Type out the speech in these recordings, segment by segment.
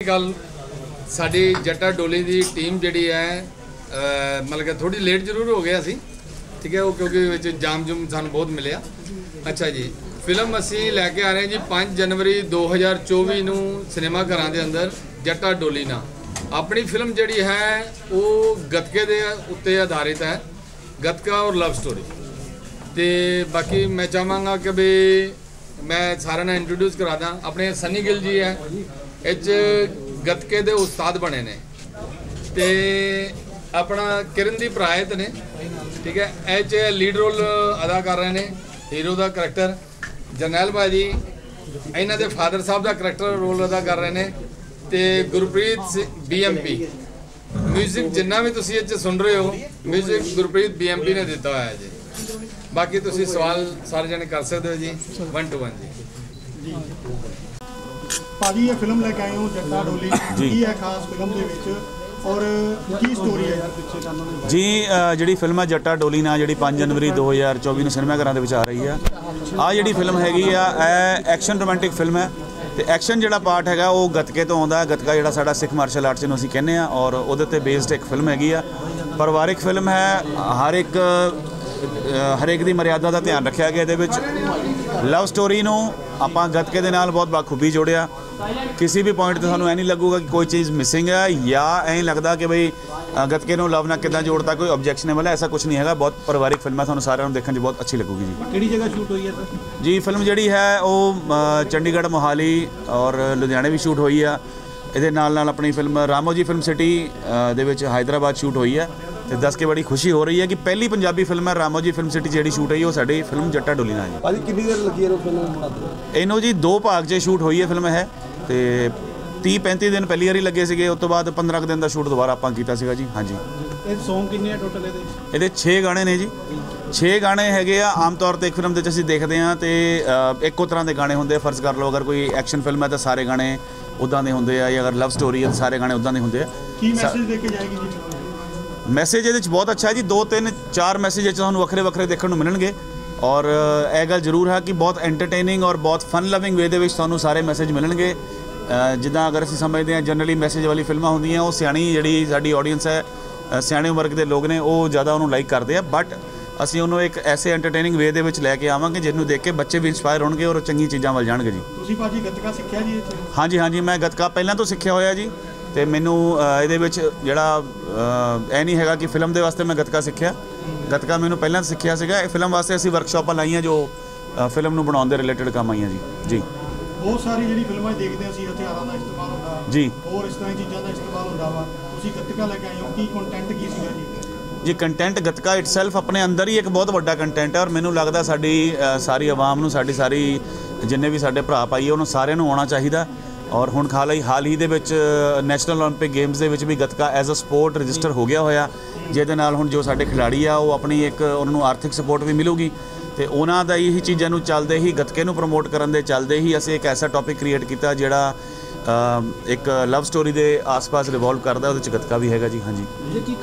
गल साडी जट्टा डोली की टीम जिहड़ी है मतलब कि थोड़ी लेट जरूर हो गया सी, ठीक है, वो क्योंकि जाम जूम सानू बहुत मिले। अच्छा जी, फिल्म असी लैके आ रहे हैं जी 5 जनवरी 2024 नूं सिनेमा घरां दे अंदर जट्टा डोली ना। अपनी फिल्म जिहड़ी है वो गतके दे उत्ते आधारित है, गतका और लव स्टोरी। तो बाकी मैं चाहांगा कि भी मैं सारे ना इंट्रोड्यूस करा दा। अपने सनी गिल जी है, इच गतके दे उस्ताद बने ने, ते अपना किरणदीप रायत ने, ठीक है, एच लीड रोल अदा कर रहे हैं, हीरो का करैक्टर। जरनैल भाजी इन्हों के फादर साहब का करैक्टर रोल अदा कर रहे हैं। तो गुरप्रीत BMP म्यूजिक जिन्ना भी तुसी इच सुन रहे हो, म्यूजिक गुरप्रीत BMP ने दिता हुआ है जी। बाकी तुसी सवाल सारे जने कर सकते हो जी, 1 to 1 जी। भाजी ये फिल्म लेके आए हो जट्टा डोली, की है खास फिल्म दे विच और की स्टोरी है यार पिछे जी? जिहड़ी फिल्म है जट्टा डोली ना, जिहड़ी 5 जनवरी 2024 ਨੂੰ ਸਿਨੇਮਾ ਘਰਾਂ ਦੇ ਵਿੱਚ ਆ ਰਹੀ ਆ। ਆ ਜਿਹੜੀ ਫਿਲਮ ਹੈਗੀ ਆ ਇਹ ਐਕਸ਼ਨ ਰੋਮਾਂਟਿਕ ਫਿਲਮ ਹੈ। ਤੇ ਐਕਸ਼ਨ ਜਿਹੜਾ ਪਾਰਟ ਹੈਗਾ ਉਹ ਗਤਕੇ ਤੋਂ ਆਉਂਦਾ ਹੈ। ਗਤਕਾ ਜਿਹੜਾ ਸਾਡਾ ਸਿੱਖ ਮਾਰਸ਼ਲ ਆਰਟਸ ਨੂੰ ਅਸੀਂ ਕਹਿੰਦੇ ਆ, ਔਰ ਉਹਦੇ ਤੇ ਬੇਸਡ ਇੱਕ ਫਿਲਮ ਹੈਗੀ ਆ। ਪਰਿਵਾਰਿਕ ਫਿਲਮ ਹੈ, ਹਰ ਇੱਕ ਦੀ ਮਰਿਆਦਾ ਦਾ ਧਿਆਨ ਰੱਖਿਆ ਗਿਆ ਇਹਦੇ ਵਿੱਚ। ਲਵ ਸਟੋਰੀ ਨੂੰ ਆਪਾਂ ਗਤਕੇ ਦੇ ਨਾਲ ਬਹੁਤ ਬਾਖੂਬੀ ਜੋੜਿਆ। किसी भी पॉइंट तो सानू नहीं लगूगा कि कोई चीज़ मिसिंग है या ऐ लगता कि भाई गतके नूं लव नाल किदां जोड़ता, कोई ऑब्जेक्शनेबल है, ऐसा कुछ नहीं है। बहुत परिवारिक फिल्म है, सानू सारिਆਂ ਨੂੰ देखने बहुत अच्छी लगूगी जी। किहड़ी जगह शूट हुई है जी? फिल्म जिहड़ी है वो चंडीगढ़ मोहाली और लुधियाने भी शूट हुई है। ਇਹਦੇ ਨਾਲ अपनी फिल्म रामो जी फिल्म सिटी ਦੇ ਵਿੱਚ हैदराबाद शूट हुई है। तो दस के बड़ी खुशी हो रही है कि पहली पंजाबी फिल्म है रामो जी फिल्म सिटी जी शूट हुई है, वो साडी फिल्म जट्टा डोली नाल जी। भाजी कितनी देर लगी है फिल्म? ਇਹਨੂੰ जी 2 ਭਾਗ 'ਚ शूट हुई है फिल्म है। तो 30-35 दिन पहली बारी लगे थे, उस तो बाद 15 दिन का शूट दोबारा आप किया सीगा जी। हाँ जी। सॉन्ग कितने टोटल ये 6 गाने ने जी। 6 गाने हैगे आ। आम तौर पर एक फिल्म के असीं देखते हैं तो एको तरह के गाने होंगे। फर्ज कर लो अगर कोई एक्शन फिल्म है तो सारे गाने उदां दे होंगे, या अगर लव स्टोरी है तो सारे गाने उदां दे होंगे। मैसेज ये बहुत अच्छा है जी। 2-3-4 मैसेज तुहानूं वखरे वखरे देखने को मिलणगे। और यह गल जरूर है कि बहुत एंटरटेनिंग और बहुत फन लविंग वे दे विच तुहानूं सारे मैसेज मिलणगे। जिद्दां अगर असीं समझते हैं जनरली मैसेज वाली फिल्मां होंदियां वो सियाणी जिहड़ी साडी ऑडियंस है, सियाणे वर्ग के लोग ने, वो ज़्यादा उन्होंने लाइक करते हैं। बट असीं उन्होंने एक ऐसे एंटरटेनिंग वे दे विच लैके आवांगे जिन्होंने देख के बच्चे भी इंस्पायर होणगे और चंगी चीज़ां वल जाणगे जी। तुसीं भाजी गतका सिੱਖਿਆ जी? हाँ जी, हाँ जी, मैं गतका पहलां तो सिੱਖਿਆ होया जी। तो मैनू ये जोड़ा यह नहीं है कि फिल्म के वास्ते मैं गतका सीखिया। गतका मैनू पहला सीखिया सीगा। फिल्म वास्ते असीं वर्कशॉपां लाइयां जो फिल्म नूं बनाउण दे रिलेटेड काम आईयां जी। जी बहुत सारी जिहड़ी फिल्मां देखते हैं असीं हथियारां दा इस्तेमाल हुंदा जी, और इस तरह की चीज़ां दा इस्तेमाल हुंदा वा। तुसीं गतका लैके आए हो, की कंटेंट की सीगा जी? जी कंटेंट गतका इटसैल्फ अपने अंदर ही एक बहुत वड्डा कंटेंट है। और मैनू लगदा साडी सारी आवाम नूं, सारी जिन्ने भी साडे भरा भाई उन्होंने सारिਆਂ ਨੂੰ आउणा चाहीदा। और हुण हाल ही दे विच नैशनल ओलंपिक गेम्स दे विच भी Gatka as a sport register हो गया होया, जिहदे नाल हुण जो साडे खिलाड़ी आ वो अपनी एक उन्हां नूं आर्थिक सपोर्ट भी मिलूगी। तो उन्हां दा यही चीज़ां नूं चलदे ही गतके नूं प्रमोट करन दे चलदे ही असीं एक ऐसा टॉपिक क्रिएट किया जिहड़ा एक लव स्टोरी के आस पास रिवॉल्व करता, उहदे च गतका भी हैगा जी। हाँ जी।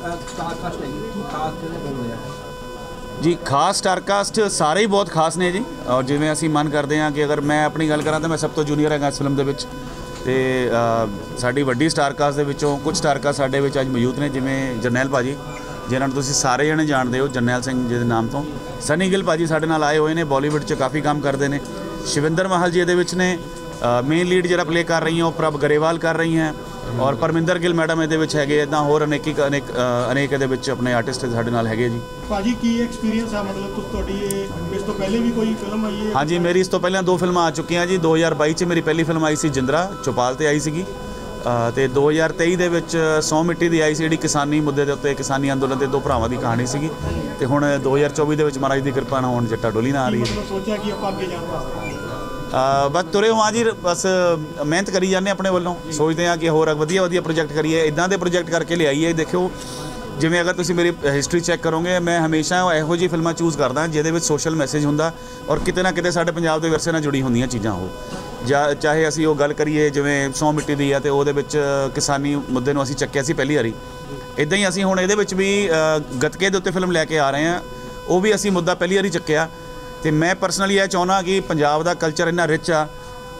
जी खास स्टारकास्ट सारे ही बहुत खास ने जी। और जिवें असीं मन करते हैं कि अगर मैं अपनी गल करां तो मैं सब तो जूनीयर हैगा इस फिल्म दे विच। ते साडी वड्डी स्टारकास्ट दे विचों कुछ स्टारकास्ट साडे विच अज मौजूद ने, जिवें जरनैल भाजी जिन्हां नूं तुसीं सारे जणे जाणदे हो जरनैल सिंह जी दे नाम तो। सनी गिल भाजी साडे नाल आए हुए ने, बॉलीवुड च काफ़ी काम करते हैं। शिविंदर महल जी इहदे विच ने, मेन लीड जिहड़ा प्ले कर रही हैं वो प्रभ गरेवाल कर रही हैं। और परमिंदर गिल मैडम ये है, इदा होर अनेक अपने आर्टिस्ट साडे नाल हैगे जी। भाजी की एक्सपीरियंस है, मतलब तुहाडी इस तो पहले भी कोई फिल्म आई है? हाँ जी, मेरी इस तो पहले 2 फिल्मां आ चुकी हैं जी। 2022 मेरी पहली फिल्म आई सी जिंद्रा, चौपाल ते आई सीगी। तो 2023 दे विच 100 मिट्टी दी आई सी, जिहड़ी किसानी मुद्दे दे उत्ते किसानी अंदोलन दे 2 भरावां दी कहानी सीगी। ते हुण 2024 दे विच महाराज दी किरपा नाल हुण जट्टा डोली ना आ रही है। मतलब सोचा कि आपां अगे जाण वास्ते बस तुरे हो हाँ जी, बस मेहनत करी जाने अपने वालों। सोचते हैं कि होर वधिया वधिया प्रोजेक्ट करिए, इदां दे प्रोजेक्ट करके लियाइए। देखो जिवें अगर तुसीं मेरी हिस्टरी चैक करोगे, मैं हमेशा इहो जी फिल्मां चूज़ करदा जिहदे विच सोशल मैसेज हुंदा और किते ना किते साडे पंजाब दे विरसे नाल जुड़ी हुंदियां चीज़ां हो। चाहे असीं वो गल करिए जिवें 100 मिट्टी दी है तो उहदे विच किसानी मुद्दे नूं असीं चक्किया सी पहली वारी। इदां ही असीं हुण इहदे विच भी गतके दे उत्ते फिल्म लैके आ रहे हैं, वो भी असीं मुद्दा पहली वारी चक्किया। तो मैं परसनली यह चाहना कि पंजाब का कल्चर इन्ना रिच आ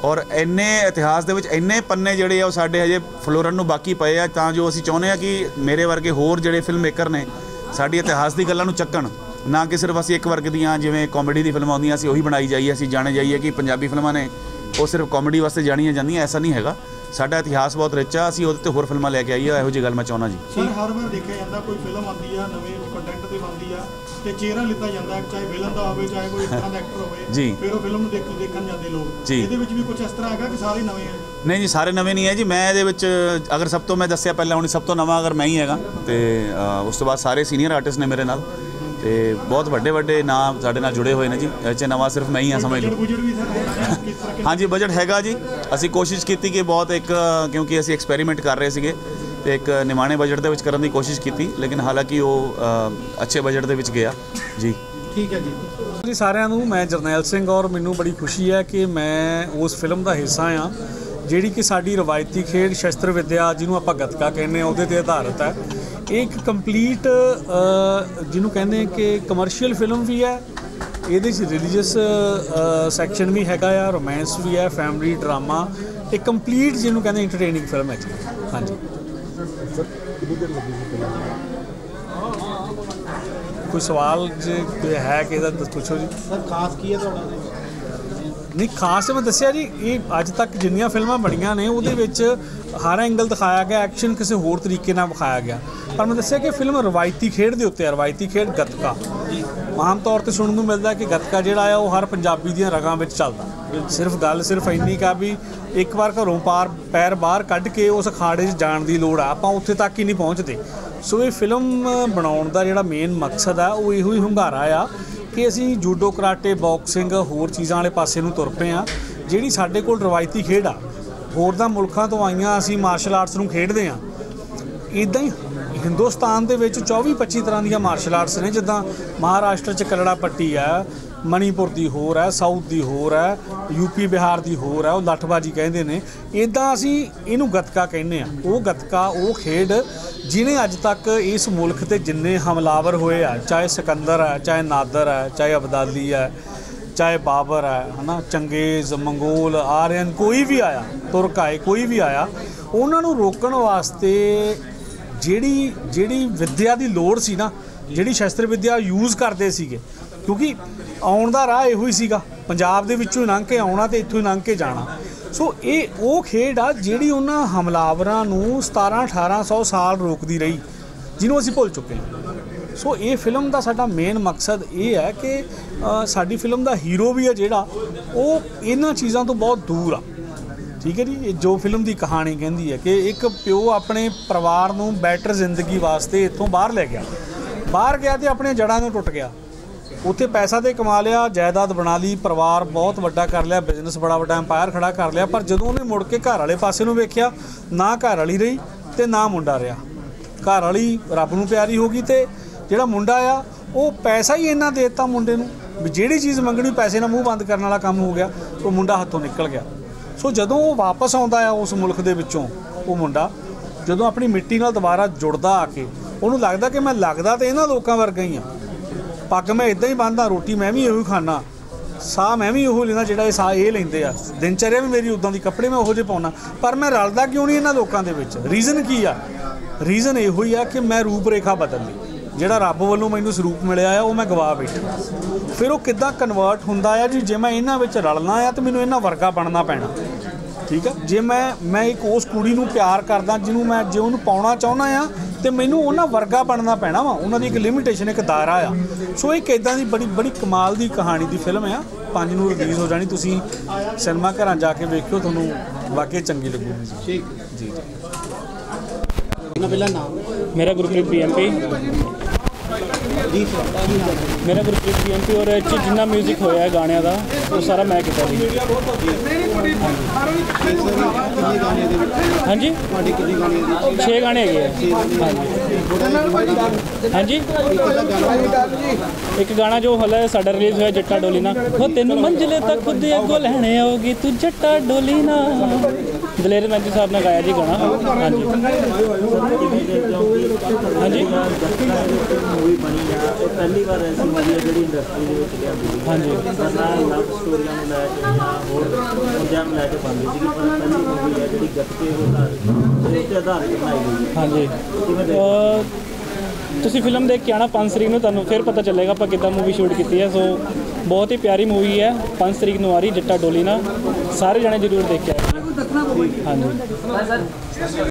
ਔਰ ਇੰਨੇ ਇਤਿਹਾਸ ਦੇ ਵਿੱਚ ਇੰਨੇ ਪੰਨੇ ਜਿਹੜੇ ਆ ਉਹ ਸਾਡੇ ਹਜੇ ਫਲੋਰਨ ਨੂੰ ਬਾਕੀ ਪਏ ਆ, ਤਾਂ ਜੋ ਅਸੀਂ ਚਾਹੁੰਦੇ ਆ ਕਿ ਮੇਰੇ ਵਰਗੇ ਹੋਰ ਜਿਹੜੇ ਫਿਲਮ ਮੇਕਰ ਨੇ ਸਾਡੀ ਇਤਿਹਾਸ ਦੀ ਗੱਲਾਂ ਨੂੰ ਚੱਕਣ, ਨਾ ਕਿ ਸਿਰਫ ਅਸੀਂ ਇੱਕ ਵਰਗ ਦੀਆਂ ਜਿਵੇਂ ਕਾਮੇਡੀ ਦੀ ਫਿਲਮਾਂ ਆਉਂਦੀਆਂ ਅਸੀਂ ਉਹੀ ਬਣਾਈ ਜਾਈਏ, ਅਸੀਂ ਜਾਣੇ ਜਾਈਏ ਕਿ ਪੰਜਾਬੀ ਫਿਲਮਾਂ ਨੇ ਉਹ ਸਿਰਫ ਕਾਮੇਡੀ ਵਾਸਤੇ ਜਾਣੀਆਂ ਜਾਂਦੀਆਂ। ਐਸਾ ਨਹੀਂ ਹੈਗਾ, ਸਾਡਾ ਇਤਿਹਾਸ ਬਹੁਤ ਰਿਚ ਆ, ਅਸੀਂ ਉਹਦੇ 'ਤੇ ਹੋਰ ਫਿਲਮਾਂ ਲੈ ਕੇ ਆਈਏ, ਇਹੋ ਜਿਹੀ ਗੱਲ ਮੈਂ ਚਾਹੁੰਦਾ ਜੀ। ਸਰ ਹਰ ਵਾਰ ਦੇਖਿਆ ਜਾਂਦਾ ਕੋਈ ਫਿਲਮ ਆਉਂਦੀ ਆ ਨਵੇਂ ਕੰਟੈਂਟ ਤੇ ਬਣਦੀ ਆ ਤੇ ਚਿਹਰਾ ਲਿੱਤਾ ਜਾਂਦਾ, ਚਾਹੇ ਵਿਲਨ ਦਾ ਹੋਵੇ ਚਾਹੇ ਕੋਈ ਇਸ ਤਰ੍ਹਾਂ ਦਾ ਐਕਟਰ ਹੋਵੇ ਜੀ, ਫਿਰ ਉਹ ਫਿਲਮ ਨੂੰ ਦੇਖਣ ਜਾਂਦੇ ਲੋਕ ਜੀ। ਇਹਦੇ ਵਿੱਚ ਵੀ ਕੁਝ ਇਸ ਤਰ੍ਹਾਂ ਹੈਗਾ ਕਿ ਸਾਰੇ ਨਵੇਂ ਆ? ਨਹੀਂ ਜੀ, ਸਾਰੇ ਨਵੇਂ ਨਹੀਂ ਹੈ ਜੀ। ਮੈਂ ਇਹਦੇ ਵਿੱਚ ਅਗਰ ਸਭ ਤੋਂ ਮੈਂ ਦੱਸਿਆ ਪਹਿਲਾਂ ਹੁਣ ਸਭ ਤੋਂ ਨਵਾਂ ਅਗਰ ਮੈਂ ਹੀ ਹੈਗਾ, ਤੇ ਉਸ ਤੋਂ ਬਾਅਦ ਸਾਰੇ ਸੀਨੀਅਰ ਆਰਟਿਸਟ ਨੇ ਮੇਰੇ ਨਾਲ, ਤੇ ਬਹੁਤ ਵੱਡੇ ਨਾਮ ਸਾਡੇ ਨਾਲ ਜੁੜੇ ਹੋਏ ਨੇ ਜੀ। ਇਹ 'ਚ ਨਵਾਂ ਸਿਰਫ ਮੈਂ ਹੀ ਹਾਂ, ਸਮਝ ਲਓ। ਹਾਂਜੀ ਬਜਟ ਹੈਗਾ ਜੀ। ਅਸੀਂ ਕੋਸ਼ਿਸ਼ ਕੀਤੀ ਕਿ ਬਹੁਤ ਇੱਕ, ਕਿਉਂਕਿ ਅਸੀਂ ਐਕਸਪੈਰੀਮੈਂਟ ਕਰ ਰਹੇ ਸੀਗੇ ਤੇ ਇੱਕ ਨਿਮਾਣੇ ਬਜਟ ਦੇ ਵਿੱਚ ਕਰਨ ਦੀ ਕੋਸ਼ਿਸ਼ ਕੀਤੀ, ਲੇਕਿਨ ਹਾਲਾਂਕਿ ਉਹ ਅੱਛੇ ਬਜਟ ਦੇ ਵਿੱਚ ਗਿਆ ਜੀ। ਠੀਕ ਹੈ ਜੀ ਸਾਰਿਆਂ ਨੂੰ, ਮੈਂ ਜਰਨੈਲ ਸਿੰਘ ਔਰ ਮੈਨੂੰ ਬੜੀ ਖੁਸ਼ੀ ਹੈ ਕਿ ਮੈਂ ਉਸ ਫਿਲਮ ਦਾ ਹਿੱਸਾ ਹਾਂ ਜਿਹੜੀ ਕਿ ਸਾਡੀ ਰਵਾਇਤੀ ਖੇਡ ਸ਼ਸਤਰ ਵਿੱਦਿਆ ਜਿਹਨੂੰ ਆਪਾਂ ਗੱਤਕਾ ਕਹਿੰਦੇ ਹਾਂ ਉਹਦੇ 'ਤੇ ਆਧਾਰਿਤ ਹੈ। ਇਹ ਇੱਕ ਕੰਪਲੀਟ ਜਿਹਨੂੰ ਕਹਿੰਦੇ ਕਿ ਕਮਰਸ਼ੀਅਲ ਫਿਲਮ ਵੀ ਹੈ, ਇਹਦੇ 'ਚ ਰਿਲੀਜੀਅਸ ਸੈਕਸ਼ਨ ਵੀ ਹੈਗਾ ਆ, ਰੋਮਾਂਸ ਵੀ ਹੈ, ਫੈਮਿਲੀ ਡਰਾਮਾ, ਇਹ ਕੰਪਲੀਟ ਜਿਹਨੂੰ ਕਹਿੰਦੇ ਇੰਟਰਟੇਨਿੰਗ ਫਿਲਮ ਹੈ ਜੀ। ਹਾਂਜੀ ਕੋਈ ਸਵਾਲ ਜੇ ਹੈ ਕਿ ਇਹਦਾ ਪੁੱਛੋ ਜੀ। ਸਰ ਖਾਸ ਕੀ ਹੈ ਤੁਹਾਡਾ? ਨਹੀਂ ਖਾਸ ਮੈਂ ਦੱਸਿਆ ਜੀ, ਇਹ ਅੱਜ ਤੱਕ ਜਿੰਨੀਆਂ ਫਿਲਮਾਂ ਬਣੀਆਂ ਨੇ ਉਹਦੇ ਵਿੱਚ ਹਰ ਐਂਗਲ ਦਿਖਾਇਆ ਗਿਆ, ਐਕਸ਼ਨ ਕਿਸੇ ਹੋਰ ਤਰੀਕੇ ਨਾਲ ਵਿਖਾਇਆ ਗਿਆ, ਪਰ ਮੈਂ ਦੱਸਿਆ ਕਿ ਫਿਲਮ ਰਵਾਇਤੀ ਖੇਡ ਦੇ ਉੱਤੇ ਹੈ, ਰਵਾਇਤੀ ਖੇਡ ਗੱਤਕਾ। ਆਮ ਤੌਰ 'ਤੇ ਸੁਣਨ ਨੂੰ ਮਿਲਦਾ ਕਿ ਗੱਤਕਾ ਜਿਹੜਾ ਆ ਉਹ ਹਰ ਪੰਜਾਬੀ ਦੀਆਂ ਰਗਾਂ ਵਿੱਚ ਚੱਲਦਾ। ਸਿਰਫ ਇੰਨੀ ਕਾ ਵੀ ਇੱਕ ਵਾਰ ਘਰੋਂ ਪੈਰ ਬਾਹਰ ਕੱਢ ਕੇ ਉਸ ਅਖਾੜੇ 'ਚ ਜਾਣ ਦੀ ਲੋੜ ਆ, ਆਪਾਂ ਉੱਥੇ ਤੱਕ ਹੀ ਨਹੀਂ ਪਹੁੰਚਦੇ। ਸੋ ਇਹ ਫਿਲਮ ਬਣਾਉਣ ਦਾ ਜਿਹੜਾ ਮੇਨ ਮਕਸਦ ਆ ਉਹ ਇਹੋ ਹੀ ਹੁੰਗਾਰਾ ਆ ਕਿ ਅਸੀਂ ਜੂਡੋ, ਕਰਾਟੇ, ਬਾਕਸਿੰਗ, ਹੋਰ ਚੀਜ਼ਾਂ ਵਾਲੇ ਪਾਸੇ ਨੂੰ ਤੁਰ ਪਏ ਆ। ਜਿਹੜੀ ਸਾਡੇ ਕੋਲ ਰਵਾਇਤੀ ਖੇਡ ਆ, ਹੋਰਨਾਂ ਮੁਲਕਾਂ ਤੋਂ ਆਈਆਂ ਅਸੀਂ ਮਾਰਸ਼ਲ ਆਰਟਸ ਨੂੰ ਖੇਡਦੇ ਹਾਂ। ਇੱਦਾਂ ਹੀ ਹਿੰਦੁਸਤਾਨ ਦੇ ਵਿੱਚ 24-25 ਤਰ੍ਹਾਂ ਦੀਆਂ ਮਾਰਸ਼ਲ ਆਰਟਸ ਨੇ, ਜਿੱਦਾਂ ਮਹਾਰਾਸ਼ਟਰ 'ਚ ਕੱਲੜਾ ਪੱਟੀ ਆ, ਮਣੀਪੁਰ ਦੀ ਹੋਰ ਹੈ, ਸਾਊਥ ਦੀ ਹੋਰ ਹੈ, ਯੂਪੀ ਬਿਹਾਰ ਦੀ ਹੋਰ ਹੈ, ਉਹ ਲੱਠਬਾਜੀ ਕਹਿੰਦੇ ਨੇ। ਇੱਦਾਂ ਅਸੀਂ ਇਹਨੂੰ ਗੱਤਕਾ ਕਹਿੰਦੇ ਆ। ਉਹ ਗੱਤਕਾ ਉਹ ਖੇਡ ਜਿਹਨੇ ਅੱਜ ਤੱਕ ਇਸ ਮੁਲਕ 'ਤੇ ਜਿੰਨੇ ਹਮਲਾਵਰ ਹੋਏ ਆ, ਚਾਹੇ ਸਿਕੰਦਰ ਹੈ, ਚਾਹੇ ਨਾਦਰ ਹੈ, ਚਾਹੇ ਅਬਦਾਲੀ ਹੈ, ਚਾਹੇ ਬਾਬਰ ਹੈ ਨਾ, ਚੰਗੇਜ਼, ਮੰਗੋਲ, ਆਰੀਅਨ, ਕੋਈ ਵੀ ਆਇਆ, ਤੁਰਕ ਆਏ, ਕੋਈ ਵੀ ਆਇਆ, ਉਹਨਾਂ ਨੂੰ ਰੋਕਣ ਵਾਸਤੇ ਜਿਹੜੀ ਵਿੱਦਿਆ ਦੀ ਲੋੜ ਸੀ ਨਾ, ਜਿਹੜੀ ਸ਼ਸਤਰ ਵਿੱਦਿਆ ਯੂਜ਼ ਕਰਦੇ ਸੀਗੇ, ਕਿਉਂਕਿ ਆਉਣ ਦਾ ਰਾਹ ਇਹੋ ਹੀ ਸੀਗਾ, ਪੰਜਾਬ ਦੇ ਵਿੱਚੋਂ ਹੀ ਲੰਘ ਕੇ ਆਉਣਾ ਤੇ ਇੱਥੋਂ ਹੀ ਲੰਘ ਕੇ ਜਾਣਾ। ਸੋ ਇਹ ਉਹ ਖੇਡ ਆ ਜਿਹੜੀ ਉਹਨਾਂ ਹਮਲਾਵਰਾਂ ਨੂੰ 1700-1800 ਸਾਲ ਰੋਕਦੀ ਰਹੀ, ਜਿਹਨੂੰ ਅਸੀਂ ਭੁੱਲ ਚੁੱਕੇ ਹਾਂ। ਸੋ ਇਹ ਫਿਲਮ ਦਾ ਸਾਡਾ ਮੇਨ ਮਕਸਦ ਇਹ ਹੈ ਕਿ ਸਾਡੀ ਫਿਲਮ ਦਾ ਹੀਰੋ ਵੀ ਹੈ ਜਿਹੜਾ, ਉਹ ਇਹਨਾਂ ਚੀਜ਼ਾਂ ਤੋਂ ਬਹੁਤ ਦੂਰ ਆ। ਠੀਕ ਹੈ ਜੀ। ਇਹ ਜੋ ਫਿਲਮ ਦੀ ਕਹਾਣੀ ਕਹਿੰਦੀ ਹੈ ਕਿ ਇੱਕ ਪਿਓ ਆਪਣੇ ਪਰਿਵਾਰ ਨੂੰ ਬੈਟਰ ਜ਼ਿੰਦਗੀ ਵਾਸਤੇ ਇੱਥੋਂ ਬਾਹਰ ਲੈ ਗਿਆ, ਬਾਹਰ ਗਿਆ ਤੇ ਆਪਣੀਆਂ ਜੜ੍ਹਾਂ ਨੂੰ ਟੁੱਟ ਗਿਆ, ਉੱਥੇ ਪੈਸਾ ਤੇ ਕਮਾ ਲਿਆ, ਜਾਇਦਾਦ ਬਣਾ ਲਈ, ਪਰਿਵਾਰ ਬਹੁਤ ਵੱਡਾ ਕਰ ਲਿਆ, ਬਿਜ਼ਨਸ ਬੜਾ ਵੱਡਾ ਐਮਪਾਇਰ ਖੜਾ ਕਰ ਲਿਆ, ਪਰ ਜਦੋਂ ਉਹਨੇ ਮੁੜ ਕੇ ਘਰ ਵਾਲੇ ਪਾਸੇ ਨੂੰ ਵੇਖਿਆ, ਨਾ ਘਰ ਵਾਲੀ ਰਹੀ ਤੇ ਨਾ ਮੁੰਡਾ ਰਿਹਾ। ਘਰ ਵਾਲੀ ਰੱਬ ਨੂੰ ਪਿਆਰੀ ਹੋ ਗਈ ਤੇ ਜਿਹੜਾ ਮੁੰਡਾ ਆ ਉਹ ਪੈਸਾ ਹੀ ਇੰਨਾ ਦੇ ਦਿੱਤਾ ਮੁੰਡੇ ਨੂੰ ਵੀ ਜਿਹੜੀ ਚੀਜ਼ ਮੰਗਣੀ ਪੈਸੇ ਨਾਲ ਮੂੰਹ ਬੰਦ ਕਰਨ ਵਾਲਾ ਕੰਮ ਹੋ ਗਿਆ, ਉਹ ਮੁੰਡਾ ਹੱਥੋਂ ਨਿਕਲ ਗਿਆ। ਸੋ ਜਦੋਂ ਉਹ ਵਾਪਸ ਆਉਂਦਾ ਆ ਉਸ ਮੁਲਕ ਦੇ ਵਿੱਚੋਂ, ਉਹ ਮੁੰਡਾ ਜਦੋਂ ਆਪਣੀ ਮਿੱਟੀ ਨਾਲ ਦੁਬਾਰਾ ਜੁੜਦਾ ਆ ਕੇ, ਉਹਨੂੰ ਲੱਗਦਾ ਕਿ ਮੈਂ ਲੱਗਦਾ ਤਾਂ ਇਹਨਾਂ ਲੋਕਾਂ ਵਰਗਾ ਹੀ ਆ, ਪੱਗ ਮੈਂ ਇੱਦਾਂ ਹੀ ਬੰਨ੍ਹਦਾ, ਰੋਟੀ ਮੈਂ ਵੀ ਇਹੋ ਹੀ ਖਾਨਾ, ਸਾਹ ਮੈਂ ਵੀ ਉਹੋ ਲੈਂਦਾ ਜਿਹੜਾ ਇਹ ਸਾਹ ਇਹ ਲੈਂਦੇ ਆ, ਦਿਨਚਰਿਆ ਵੀ ਮੇਰੀ ਉੱਦਾਂ ਦੀ, ਕੱਪੜੇ ਮੈਂ ਉਹੋ ਜਿਹੇ ਪਾਉਣਾ, ਪਰ ਮੈਂ ਰਲਦਾ ਕਿਉਂ ਨਹੀਂ ਇਹਨਾਂ ਲੋਕਾਂ ਦੇ ਵਿੱਚ? ਰੀਜ਼ਨ ਕੀ ਆ? ਰੀਜ਼ਨ ਇਹੋ ਹੀ ਆ ਕਿ ਮੈਂ ਰੂਪ ਰੇਖਾ ਬਦਲ ਲਈ, ਜਿਹੜਾ ਰੱਬ ਵੱਲੋਂ ਮੈਨੂੰ ਸਰੂਪ ਮਿਲਿਆ ਆ ਉਹ ਮੈਂ ਗਵਾ ਬੈਠਾ। ਫਿਰ ਉਹ ਕਿੱਦਾਂ ਕਨਵਰਟ ਹੁੰਦਾ ਆ ਜੀ, ਜੇ ਮੈਂ ਇਹਨਾਂ ਵਿੱਚ ਰਲਣਾ ਆ ਤਾਂ ਮੈਨੂੰ ਇਹਨਾਂ ਵਰਗਾ ਬਣਨਾ ਪੈਣਾ। ਠੀਕ ਆ। ਜੇ ਮੈਂ ਇੱਕ ਉਸ ਕੁੜੀ ਨੂੰ ਪਿਆਰ ਕਰਦਾ ਜਿਹਨੂੰ ਮੈਂ ਜੇ ਉਹਨੂੰ ਪਾਉਣਾ ਚਾਹੁੰਦਾ ਆ ਤੇ ਮੈਨੂੰ ਉਹਨਾਂ ਵਰਗਾ ਬਣਨਾ ਪੈਣਾ ਵਾ, ਉਹਨਾਂ ਦੀ ਇੱਕ ਲਿਮਿਟੇਸ਼ਨ, ਇੱਕ ਦਾਇਰਾ ਆ। ਸੋ ਇੱਕ ਇੱਦਾਂ ਦੀ ਬੜੀ ਕਮਾਲ ਦੀ ਕਹਾਣੀ ਦੀ ਫਿਲਮ ਆ। 5 ਨੂੰ ਰਿਲੀਜ਼ ਹੋ ਜਾਣੀ, ਤੁਸੀਂ ਸਿਨੇਮਾ ਘਰਾਂ ਜਾ ਕੇ ਵੇਖਿਓ, ਤੁਹਾਨੂੰ ਵਾਕਈ ਚੰਗੀ ਲੱਗੂਗੀ। ਠੀਕ ਜੀ। ਪਹਿਲਾ ਨਾਮ ਮੇਰਾ ਗੁਰਪ੍ਰੀਤ BMP ਜੀ। ਮੇਰਾ ਗੁਰਪ੍ਰੀਤ BMP ਔਰ ਇਹ 'ਚ ਜਿੰਨਾ ਮਿਊਜ਼ਿਕ ਹੋਇਆ ਹੈ ਗਾਣਿਆਂ ਦਾ ਉਹ ਸਾਰਾ ਮੈਂ ਕੀਤਾ ਜੀ। ਹਾਂਜੀ ਤੁਹਾਡੇ ਕਿੰਨੇ ਗਾਣੇ? 6 ਗਾਣੇ ਹੈਗੇ ਆ। ਹਾਂਜੀ ਇੱਕ ਗਾਣਾ ਜੋ ਹਲੇ ਸਾਡਾ ਰਿਲੀਜ਼ ਹੋਇਆ ਜੱਟਾ ਡੋਲੀ ਨਾ, ਉਹ ਤੈਨੂੰ ਮੰਜ਼ਿਲ ਤੱਕ ਖੁਦ ਅੱਗੋਂ ਲੈਣੇ ਆਉਗੀ ਤੂੰ ਜੱਟਾ ਡੋਲੀ ਨਾ। ਦਲੇਰ ਮਹਿੰਦੀ ਸਾਹਿਬ ਨੇ ਗਾਇਆ ਜੀ ਗਾਣਾ। ਹਾਂਜੀ ਹਾਂਜੀ मूवी बनी है और पहली बार ऐसी मूवी है जी इंडस्ट्री लिया ਹਾਂਜੀ वरना लव स्टोरिया लैके या होर मुद्दों में लैके बनती थी, पर पहली मूवी है जी गटके आधारित बनाई गई है। ਹਾਂਜੀ ਤੁਸੀਂ ਫਿਲਮ ਦੇਖ ਕੇ ਆਣਾ 5 ਤਰੀਕ ਨੂੰ, ਤੁਹਾਨੂੰ ਫਿਰ ਪਤਾ ਚੱਲੇਗਾ ਆਪਾਂ ਕਿੱਦਾਂ ਮੂਵੀ ਸ਼ੂਟ ਕੀਤੀ ਹੈ। ਸੋ ਬਹੁਤ ਹੀ ਪਿਆਰੀ ਮੂਵੀ ਹੈ, 5 ਤਰੀਕ ਨੂੰ ਆ ਰਹੀ ਜੱਟਾ ਡੋਲੀ ਨਾਲ, ਸਾਰੇ ਜਾਣੇ ਜ਼ਰੂਰ ਦੇਖ ਕੇ ਆਇਓ। ਹਾਂਜੀ।